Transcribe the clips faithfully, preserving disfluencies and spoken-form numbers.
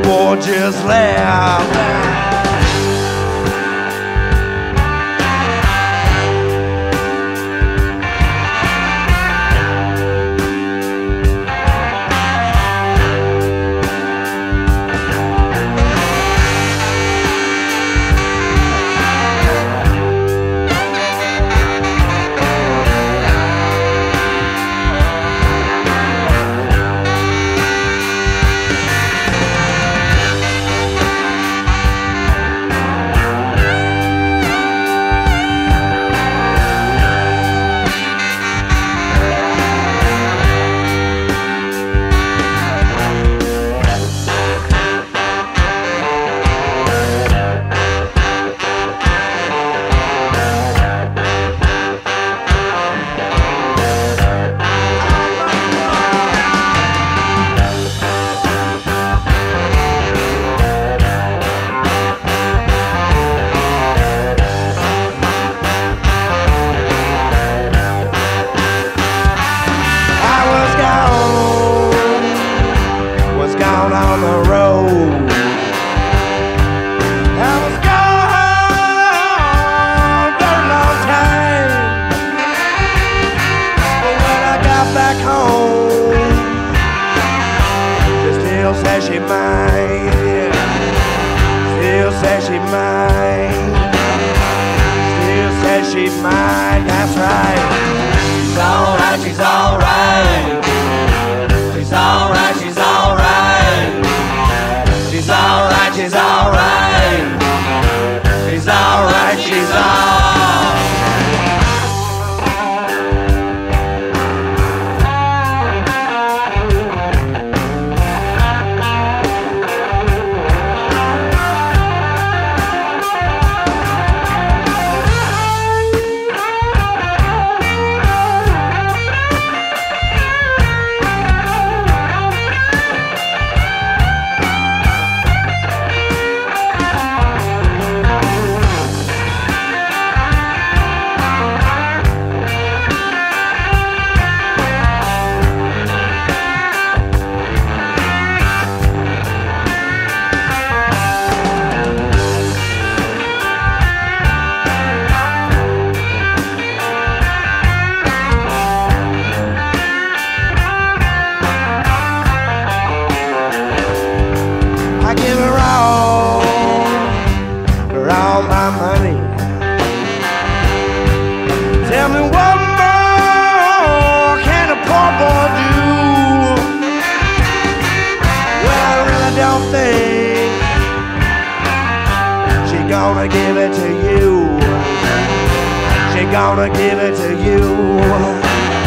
or just laugh. On the road, I was gone very long time, but when I got back home, she still says she mine, still says she mine, still says she mine. That's right. She's alright, she's alright, she's alright, she's alright. She's alright, she's alright. She's alright, she's alright. I give her all, for all my money. Tell me what more can a poor boy do? Well, I really don't think she gonna give it to you. She gonna give it to you.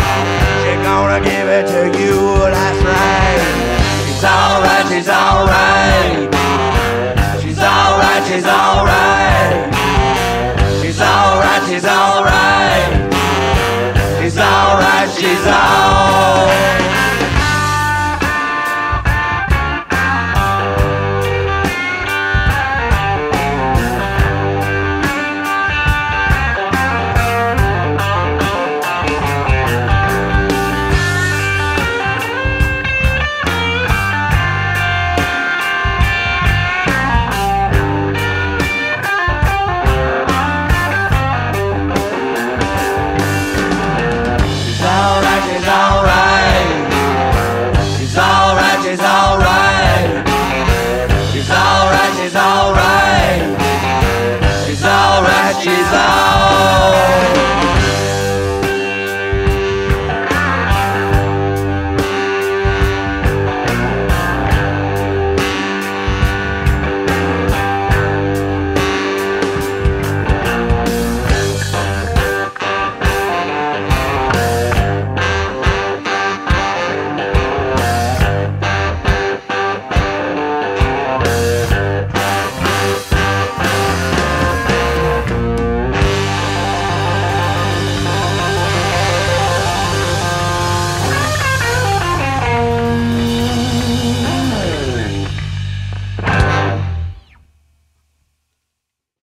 She gonna give it to you. That's right. She's alright, she's alright.